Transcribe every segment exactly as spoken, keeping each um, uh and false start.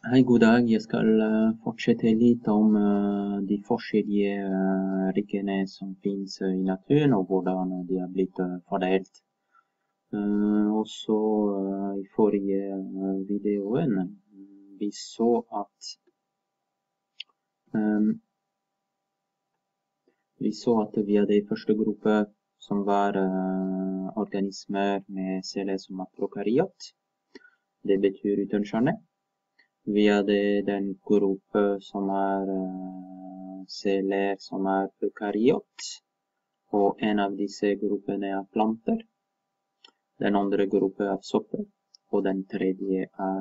Hei, god dag. Jeg skal uh, fortsette litt om uh, de forskjellige uh, rikene som finnes uh, i naturen, og hvordan uh, de har blitt uh, fordelt. Uh, også uh, i forrige uh, videoen vi så at um, vi så at vi hadde i første gruppe som var uh, organismer med celler som er prokaryot. Det betyr uten kjerne. Vi hadde den gruppe som er uh, celler som er eukaryot, og en av disse gruppene er planter. Den andre gruppe er sopper, og den tredje er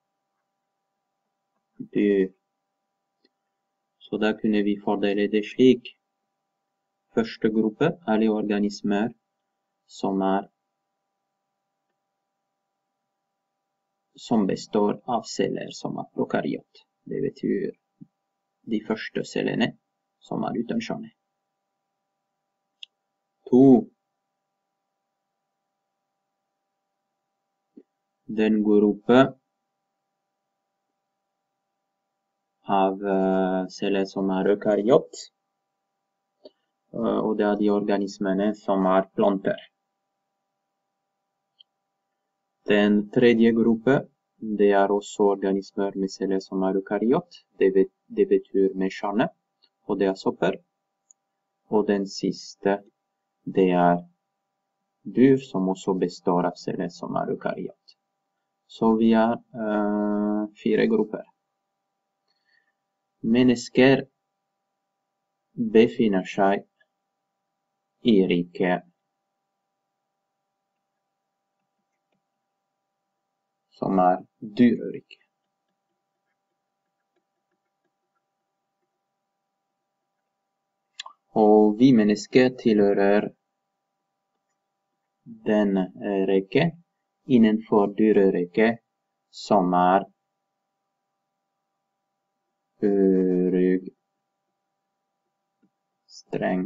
dyr. Så da kunne vi fordele det slik. Første gruppe, alle organismer som er som består av celler som er prokaryot. Det betyr de første cellene som er uten kjerne. To. Den gruppe av uh, celler som er eukaryot, uh, og det er de organismene som er planter. Den tredje gruppe, det er også organismer med celler som er eukaryot. Det, bet det betyr med kjerne, og det er sopper. Og den siste, det er dyr som også består av celler som er eukaryot. Så vi har uh, fire grupper. Mennesker befinner seg i riket som er dyreriket. Og vi mennesker tilhører den riket innenfor dyreriket som er ryggstreng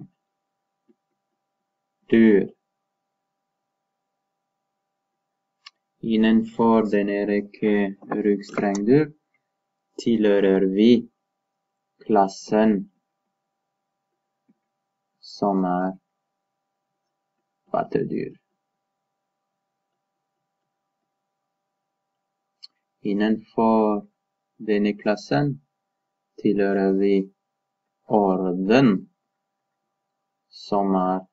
dyr. Innenfor denne riket ryggstrengdyr tilhører vi klassen som er pattedyr. Innenfor denne klassen tilhører vi orden som er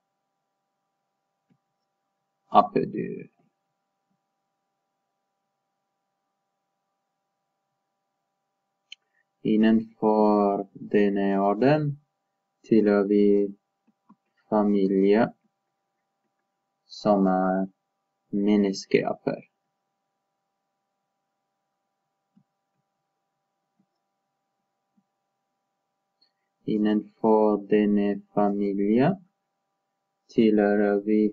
appedyr. Innenfor denne orden tilhører vi familie som er menneskeaper. Innenfor denne familie tilhører vi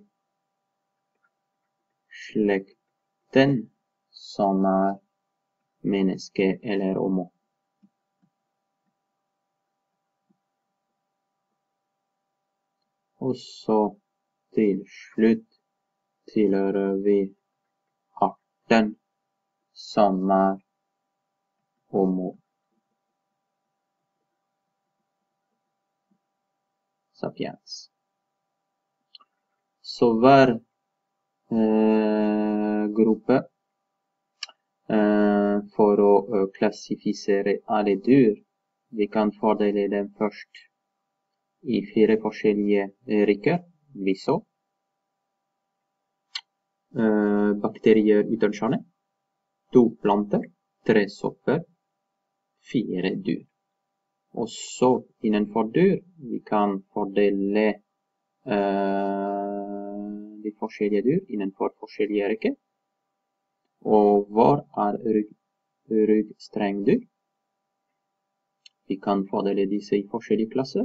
slekten som er menneske eller homo. Og så til slutt tilhører vi arten som er homo sapiens. Så hver eh, gruppe eh, for å uh, klassifisere alle dyr, vi kan fordele dem først i fire forskjellige riker. Vi så uh, bakterier uten kjerne, to planter, tre sopper, fire dyr. Og så innenfor dyr, vi kan fordele uh, de forskjellige dyr innenfor forskjellige riker. Og hvor er rygg, ryggstrengdyr? Vi kan fordele disse i forskjellige klasser.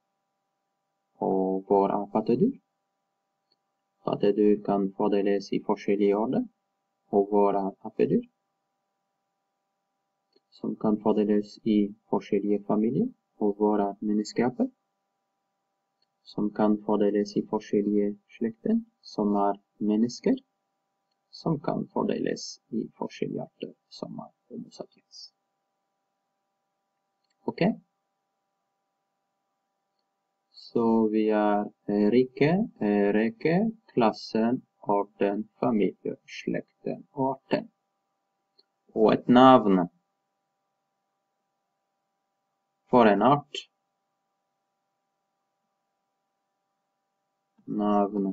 Og hvor er pattedyr? Pattedyr kan fordeles i forskjellige orden. Og hvor er appedyr? Som kan fordeles i forskjellige familier. Og hvor er menneskeaper? Som kan fordeles i forskjellige slekter, som er mennesker. Som kan fordeles i forskjellige arter, som er homo sapiens. Ok? Så vi er rike, reke, klassen, orden, familie, slekten og arten. Og et navn for en art. Navn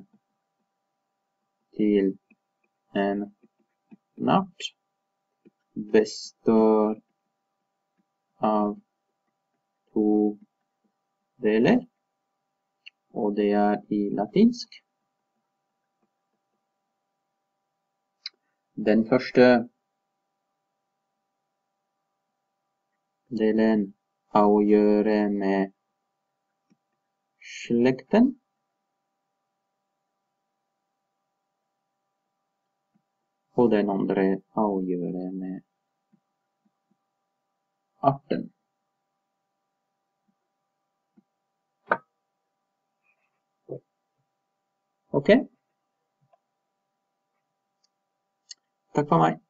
til en art består av to deler, og det er i latinsk. Den første delen har å gjøre med slekten, og den andre har å gjøre med arten. Ok? Takk for meg.